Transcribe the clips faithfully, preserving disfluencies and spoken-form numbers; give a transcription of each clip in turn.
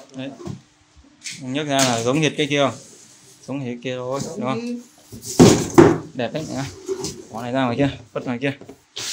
Đấy. Nhấc ra là giống hệt cái kia không? Giống hệt kia thôi, đúng không? Đẹp đấy nhá. Bỏ này ra ngoài kia, vứt ngoài kia.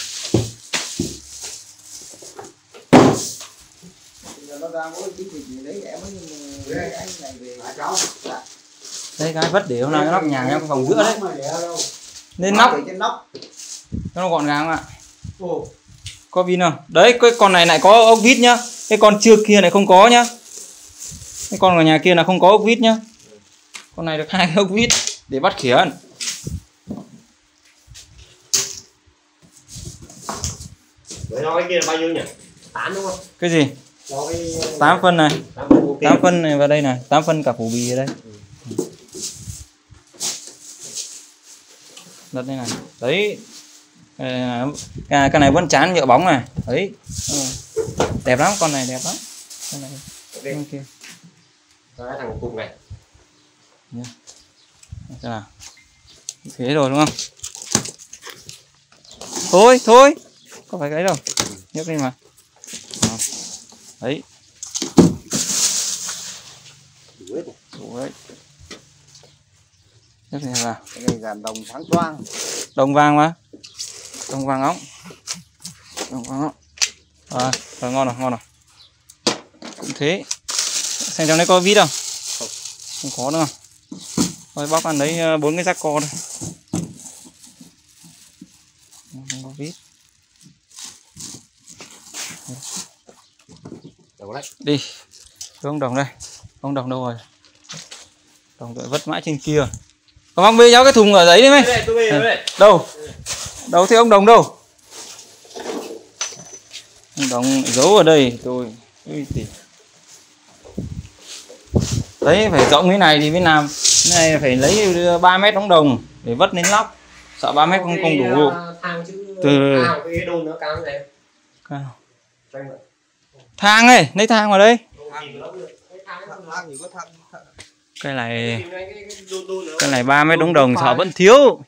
Đây cái vứt để hôm nay cái nóc nhà em phòng giữa đấy. Nên nóc nó gọn gàng ạ. Có vin không? Đấy, cái con này lại có ốc vít nhá. Cái con chưa kia này không có nhá. Cái con ở nhà kia là không có ốc vít nhá. Con này được hai cái ốc vít để bắt khiển. Vậy nói cái kia là bao nhiêu nhỉ? tám đúng không? Cái gì? Cái... tám phân này. tám phân này vào đây này, tám phân cả phủ bì ở đây. Ừ. Đất đây này. Đấy. Cái, cái này vẫn chán nhựa bóng này. Đấy. Đẹp lắm, con này đẹp lắm. Con này. Con kia. Cái thằng cục này. Yeah. Xem nào. Thế rồi đúng không? Thôi, thôi. Có phải cái đâu. Nhấc lên mà. Đó. Đấy. Đủ đấy. Nhấc lên vào. Cái này là đồng sáng choang. Đồng vàng mà. Đồng vàng óng. Đồng vàng óng. À, rồi ngon rồi, ngon rồi. Cũng thế. Xem trong đấy có vít không? Không. Không có nữa. Thôi bóc ăn đấy bốn cái rác co thôi. Không có vít. Đi. Đưa ông Đồng đây. Ông Đồng đâu rồi? Đồng đội vất mãi trên kia. Còn mang bê giáo cái thùng ở đấy đi mấy. Đâu? Đâu thế ông Đồng đâu? Ông Đồng giấu ở đây tôi. Đấy phải rộng cái này thì mới làm. Cái này phải lấy ba mét ống đồng để vất lên nóc. Sợ ba mét không không đủ. Từ thang ấy, lấy thang vào đây. Cái này cái này ba mét ống đồng sợ vẫn thiếu.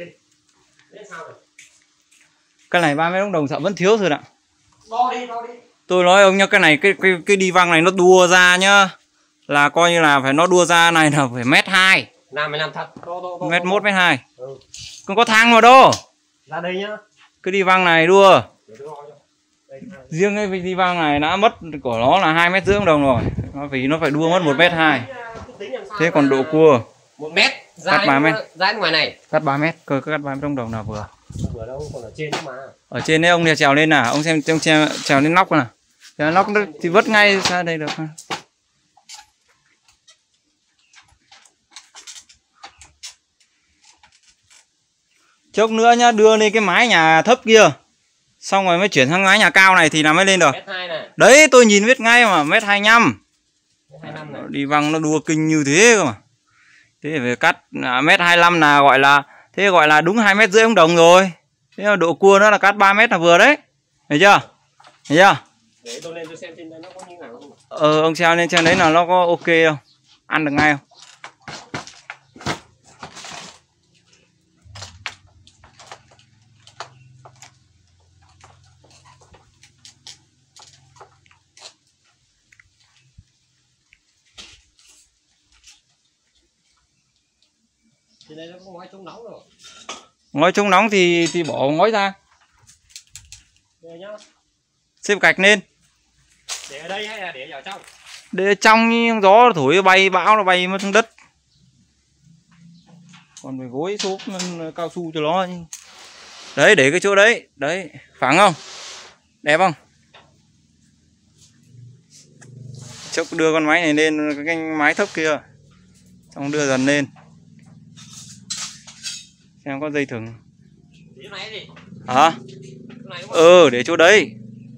Cái này ba mét ống đồng sợ vẫn thiếu rồi ạ. Tôi nói ông nhá, cái này cái cái cái đi văng này nó đua ra nhá. Là coi như là phải nó đua ra này là phải mét hai. Mét một mét hai. Không có thang vào đâu. Ra đây nhá. Cái đi văng này đua. Riêng cái đi văng này đã mất của nó là hai mét rưỡi đồng rồi. Nó vì nó phải đua mất một mét hai. Thế còn độ cua một mét, cắt ba mét. Ra ngoài này. Cắt ba mét, cơ cắt ba mét đồng đồng nào vừa. Vừa đâu, còn ở trên mà. Ở trên đấy ông trèo lên nào, ông xem ông trèo, trèo lên nóc nào. Trèo nóc thì vứt ngay ra đây được. Chốc nữa nhá, đưa lên cái mái nhà thấp kia. Xong rồi mới chuyển sang mái nhà cao này thì là mới lên được. mét hai này. Đấy tôi nhìn biết ngay mà, mét hai mươi lăm. Đi văng nó đua kinh như thế cơ mà. Thế phải cắt à, mét hai mươi lăm là gọi là thế gọi là đúng hai mét rưỡi ống đồng rồi. Thế là độ cua nó là cắt ba mét là vừa đấy. Thấy chưa? Thấy chưa? Để tôi lên tôi xem trên đây nó có như nào không? Ờ ông treo lên trên đấy là nó có ok không? Ăn được ngay không? Trên đây nó có ngói chống nóng rồi. Ngói chống nóng thì thì bỏ ngói ra. Đây nhá. Xếp gạch lên. Để ở đây hay là để vào trong? Để ở trong, gió thổi bay bão nó bay mất xuống đất. Còn phải gối xốp cao su cho nó. Đấy để cái chỗ đấy. Đấy phẳng không? Đẹp không? Chốc đưa con máy này lên cái mái thấp kia. Xong đưa dần lên. Xem có dây thừng. Hả? Ừ để chỗ đấy.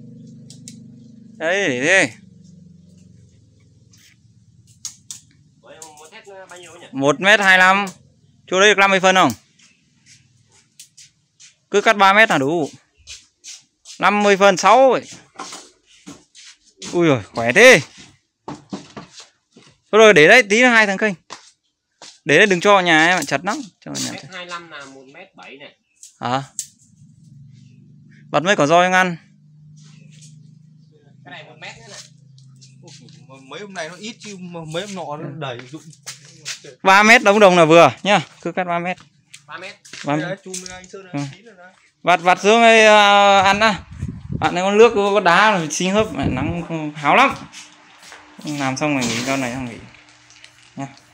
Đấy để thế. một mét hai mươi lăm. Chỗ đấy được năm mươi phân không? Cứ cắt ba mét là đủ. năm mươi phân sáu vậy. Ui giời khỏe thế. Thôi rồi để đấy tí nữa hai thằng kênh. Để đấy đừng cho nhà em chặt lắm. Cho nhà mét hai mươi lăm là một mét bảy này. Hả? Bật mấy quả roi ngăn. Cái này một mét nữa này. mấy hôm nay nó ít chứ mấy hôm nọ nó đầy dụng. ba mét đống đồng là vừa nhá, cứ cắt ba mét. ba mét. Vặt vặt xuống đây uh, ăn á. Bạn này con nước có, có đá rồi xin hớp nắng háo lắm. Làm xong rồi nghỉ con này xong nghỉ nhá.